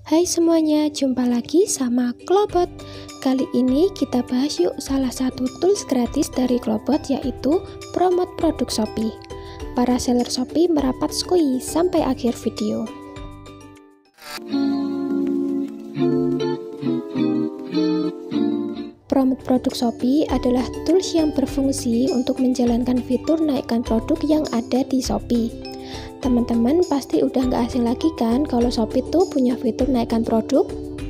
Hai semuanya, jumpa lagi sama Klobot. Kali ini kita bahas yuk salah satu tools gratis dari Klobot, yaitu Promote Produk Shopee. Para seller Shopee merapat skui sampai akhir video. Promote Produk Shopee adalah tools yang berfungsi untuk menjalankan fitur naikkan produk yang ada di Shopee. Teman-teman pasti udah nggak asing lagi kan kalau Shopee tuh punya fitur naikkan produk?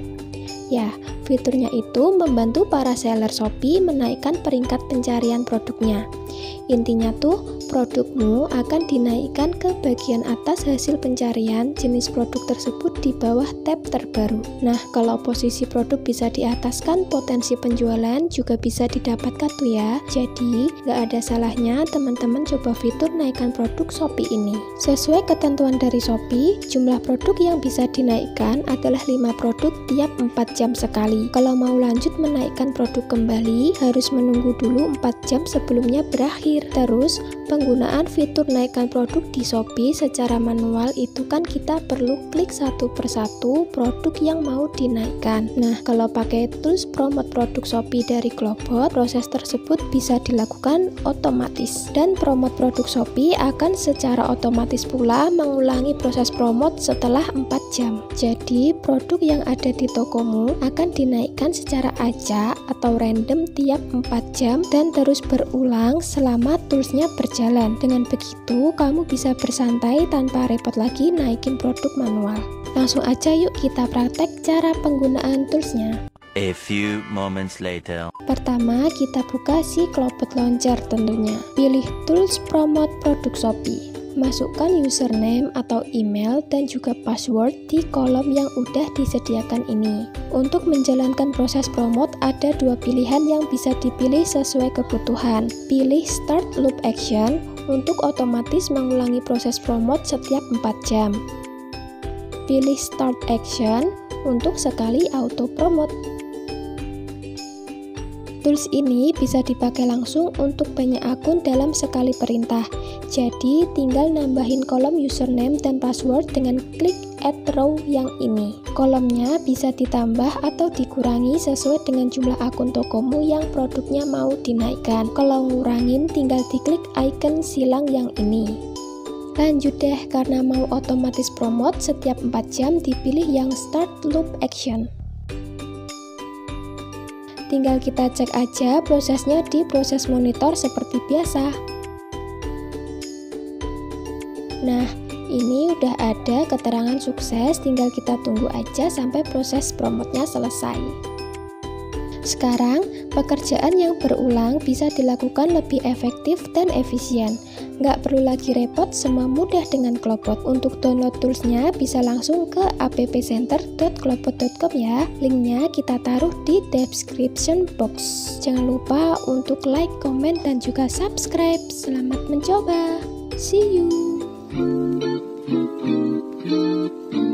Ya, fiturnya itu membantu para seller Shopee menaikkan peringkat pencarian produknya. Intinya tuh, produkmu akan dinaikkan ke bagian atas hasil pencarian jenis produk tersebut di bawah tab terbaru. Nah, kalau posisi produk bisa di atas kan potensi penjualan juga bisa didapatkan tuh ya. Jadi, nggak ada salahnya teman-teman coba fitur naikkan produk Shopee ini. Sesuai ketentuan dari Shopee, jumlah produk yang bisa dinaikkan adalah 5 produk tiap 4 jam sekali. Kalau mau lanjut menaikkan produk kembali, harus menunggu dulu 4 jam sebelumnya berakhir. Terus, penggunaan fitur naikkan produk di Shopee secara manual itu kan kita perlu klik satu persatu produk yang mau dinaikkan. Nah, kalau pakai tools Promote Produk Shopee dari Klobot, proses tersebut bisa dilakukan otomatis. Dan Promote Produk Shopee akan secara otomatis pula mengulangi proses promote setelah 4 jam. Jadi, produk yang ada di tokomu akan dinaikkan secara acak atau random tiap 4 jam dan terus berulang selama toolsnya berjalan. Dengan begitu, kamu bisa bersantai tanpa repot lagi naikin produk manual. Langsung aja yuk kita praktek cara penggunaan toolsnya. A few moments later. Pertama, kita buka si Klobot Launcher tentunya. Pilih Tools Promote Produk Shopee. Masukkan username atau email dan juga password di kolom yang udah disediakan ini. Untuk menjalankan proses promote ada 2 pilihan yang bisa dipilih sesuai kebutuhan. Pilih Start Loop Action untuk otomatis mengulangi proses promote setiap 4 jam. Pilih Start Action untuk sekali auto promote. Tools ini bisa dipakai langsung untuk banyak akun dalam sekali perintah. Jadi, tinggal nambahin kolom username dan password dengan klik add row yang ini. Kolomnya bisa ditambah atau dikurangi sesuai dengan jumlah akun tokomu yang produknya mau dinaikkan. Kalau ngurangin, tinggal diklik icon silang yang ini. Lanjut deh, karena mau otomatis promote setiap 4 jam, dipilih yang Start Loop Action. Tinggal kita cek aja prosesnya di proses monitor seperti biasa. Nah, ini udah ada keterangan sukses, tinggal kita tunggu aja sampai proses promote-nya selesai. Sekarang, pekerjaan yang berulang bisa dilakukan lebih efektif dan efisien. Nggak perlu lagi repot, semua mudah dengan Klobot. Untuk download toolsnya bisa langsung ke appcenter.klobot.com ya. Linknya kita taruh di description box. Jangan lupa untuk like, komen, dan juga subscribe. Selamat mencoba. See you.